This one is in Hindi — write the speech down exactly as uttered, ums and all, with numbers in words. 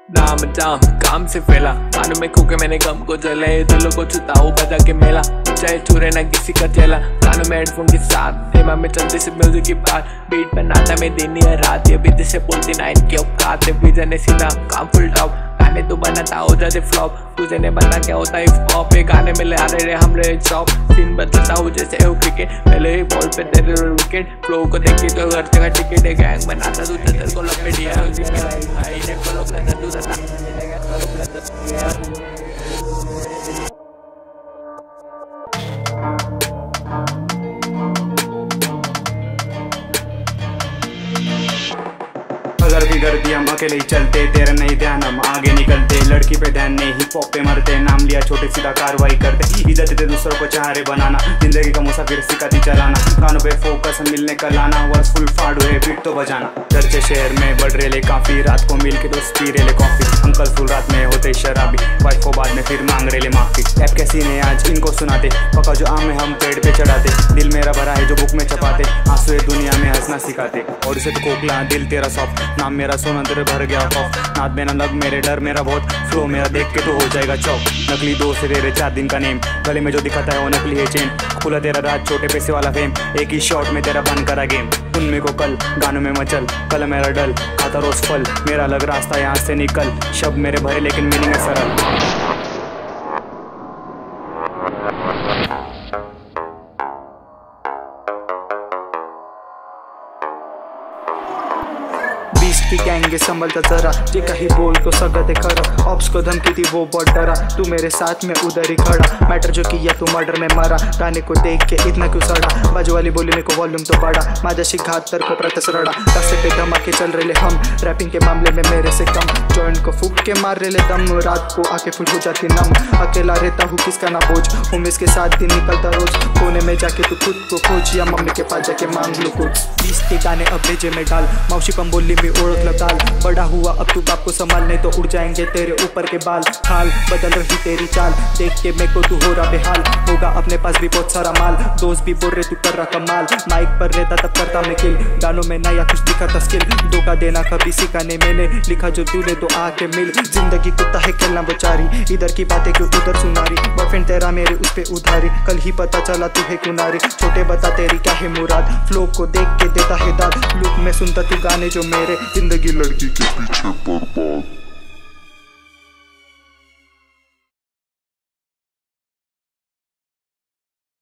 नाम दाम काम से फैला, कानों में खोके मैंने गम को जले, दिलों को छुताऊ बजा के मेला, चाहे छुरे ना किसी का चेला। कानों में हेडफोन के साथ हेमा में चलती से म्यूजिक की बात, बीट पर नाटा में दिन या रात, ये बीते से बोलती ना इनकी औकात है। विजन है सीधा काम फुल टॉप, गाने तो बनाता हो जाते फ्लॉप, तुझे नहीं पता क्या होता है हिप हॉप। ये गाने में ले आ रहे हम रहे चॉप, सीन बदलता हूँ जैसे हो क्रिकेट, पहले ही बॉल पे तेरे विकेट, फ्लो को देखी तो हर जगह टिकट है। गैंग बनाता तू तेरे को लपेट दिया भाई ने फॉलो करता तू सता भी कर दिया हम अकेले ही चलते, तेरा नहीं ध्यान हम आगे निकलते, लड़की पे ध्यान नहीं हिप हॉप पे मरते, नाम लिया छोटे सीधा कार्रवाई करते, इज्जत देते दूसरों को चाहरे बनाना, जिंदगी का मुसाफिर सिखाती चलाना, कानों पे फोकस मिलने का लाना, वर्स फुल फाड़ू है बीट तो बजाना। चर्चे शहर में बढ़ रेले काफी, रात को मिल के दोस्त पी रेले कॉफी, अंकल फुल रात में होते शराबी, वाइफ को बाद में फिर मांग रेले माफी। ऐप कैसी ने आज इनको सुनाते, पका जो आम है हम पेड़ पे चढ़ाते, दिल मेरा भरा है जो बुक में छपाते, आंसू है दुनिया में हंसना सिखाते, और इसे तो कोकला दिल तेरा सॉफ्ट, नाम मेरा सोना तेरे भर गया खौफ, नाद में ना लग मेरे डर मेरा बहुत, फ्लो मेरा देख के तो हो जाएगा चौक। नकली दोस्त है तेरे चार दिन का नेम, गले में जो दिखाता है वो नकली है चेन, खुला तेरा राज छोटे पैसे वाला फेम, एक ही शॉट में तेरा बन करा गेम। उनमें को कल गानों में मचल, कल मेरा डल खाता रोज फल, मेरा अलग रास्ता यहाँ से निकल, शब्द मेरे भरे लेकिन मीनिंग है सरल। की गैंग संभलता जरा, जे काही बोल तो सगळं ते खरं, ऑप्स को धमकी थी वो बहुत डरा, तू मेरे साथ में उधर ही खड़ा, मैटर जो किया तू मर्डर में मरा, गाने को देख के इतना क्यों सड़ा, बाजू वाली बोली मेरे को वॉल्यूम तो बढ़ा, माझ्याशी घात तर कपरातच रडा, रास्ते पे धमाके चल रहे हम, रैपिंग के मामले में मेरे से कम, जॉइंट को फूक के मार रहे दम, रात को आके फुल हो जाती नम, अकेला रहता हूँ किसका ना बोझ, हूँ इसके साथ दिन निकलता रोज, कोने में जाके तू खुद को खोज, या मम्मी के पास जाके मांग लो कुछ। बीस के गाने अब भेजे में डाल, मौसी पम बोली में ओढ़ ताल, बड़ा हुआ अब तू बाप को संभाल, नहीं तो उड़ जाएंगे तेरे ऊपर के बाल, हाल बदल रही तेरी चाल, देख के मेरे को तू हो रहा बेहाल, होगा अपने पास भी बहुत सारा माल, दोस्त भी बोल रहे तू कर रहा कमाल, माइक पर रहता तब करता मैं किल, गानों में नया कुछ दिखाता स्किल, धोखा देना कभी सीखा नहीं मैंने, लिखा जो तूने तो आके मिल, जिंदगी कुत्ता है खेलना बेचारी, इधर की बातें क्यों उधर सुनारी, बॉयफ्रेंड तेरा मेरे उस पे उधारी, कल ही पता चला तू है कुनारी, छोटे बता तेरी क्या है मुराद, फ्लो को देख के देता है दाद, लुक में सुनता तू गाने जो मेरे, जिंदगी लड़की के पीछे बर्बाद।